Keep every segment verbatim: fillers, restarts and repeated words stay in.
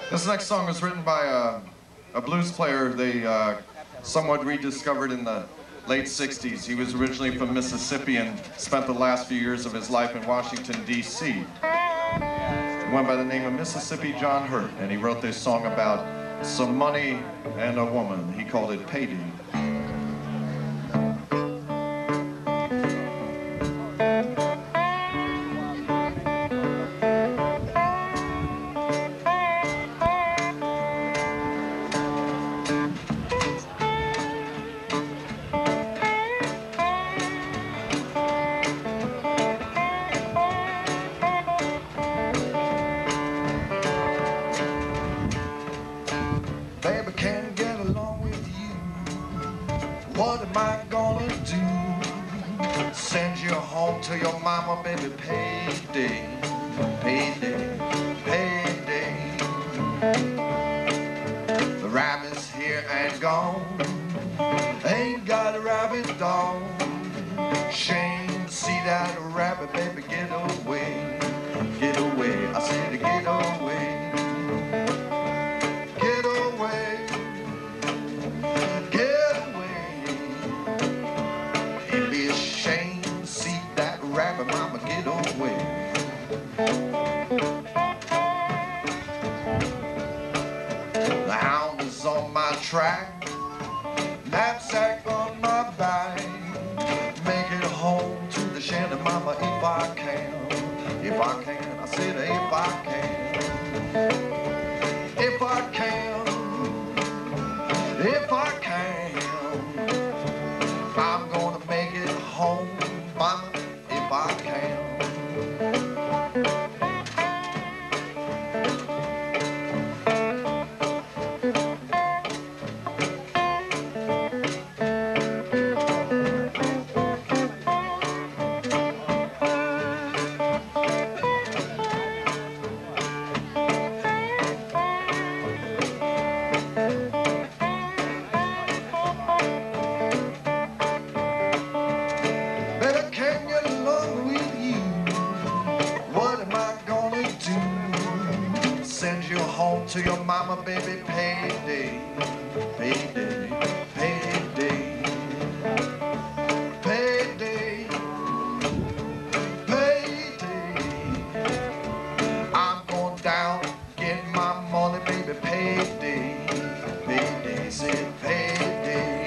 This next song was written by a, a blues player they uh, somewhat rediscovered in the late sixties. He was originally from Mississippi and spent the last few years of his life in Washington, D C He went by the name of Mississippi John Hurt, and he wrote this song about some money and a woman. He called it Payday. What am I gonna do? Send you home to your mama, baby. Payday, payday, payday. The rabbit's here and gone. Ain't got a rabbit dog. Shame to see that rabbit, baby. Get away, get away. I said to get away. Mama, get away. The hound is on my track, knapsack on my back. Make it home to the shanty, mama, if I can. If I can, I said if I can. If I can. If I can. I'm gonna make it home, mama, if I can. To your mama, baby, payday, payday, payday, payday, payday. I'm going down, get my money, baby, payday, payday, say payday.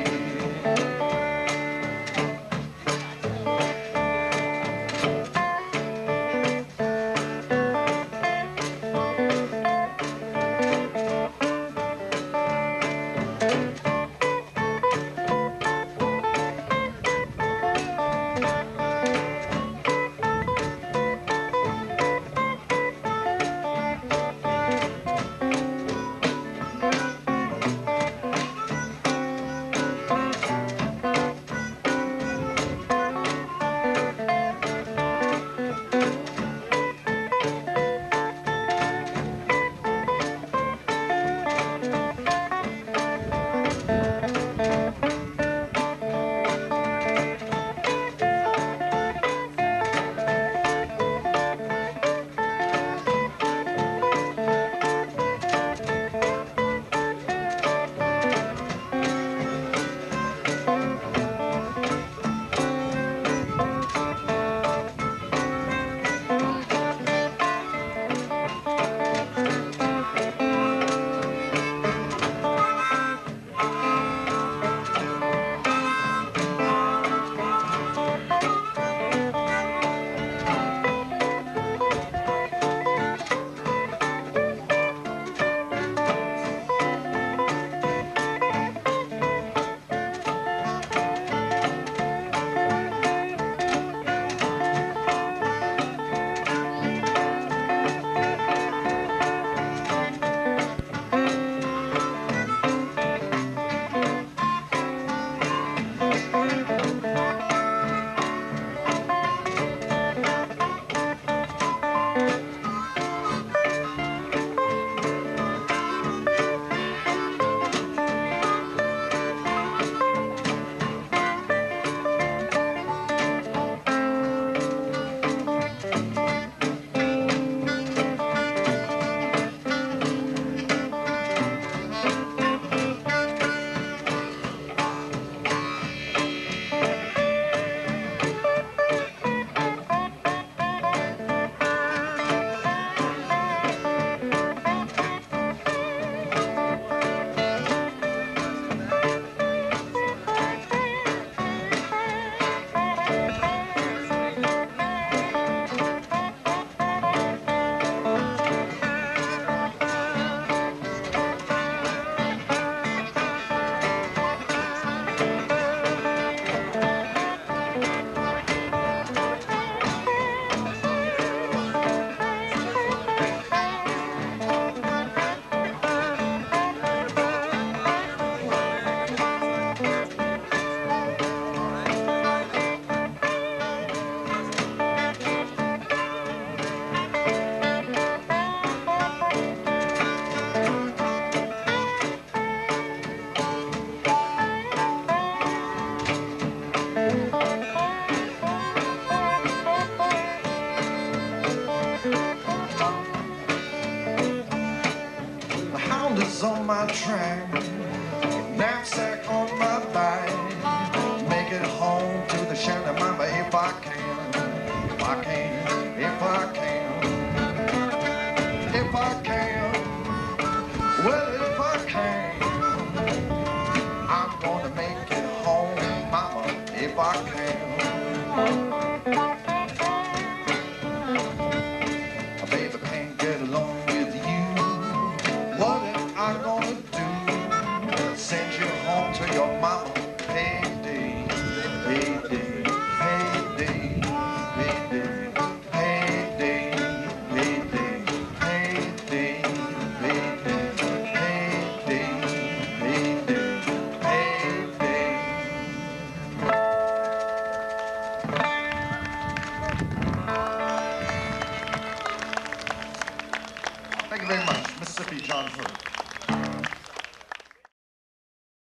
is on my track, knapsack on my back, make it home to the Shanty Mama if I can, if I can, if I can, if I can, well if I can, I'm gonna make it home, Mama, if I can. Baby, can't get along with you. What am I gonna do? Send you home to your mama. Payday, payday, payday, payday, payday, payday, payday, payday, payday, payday, payday. Thank you very much, Mississippi John Ford.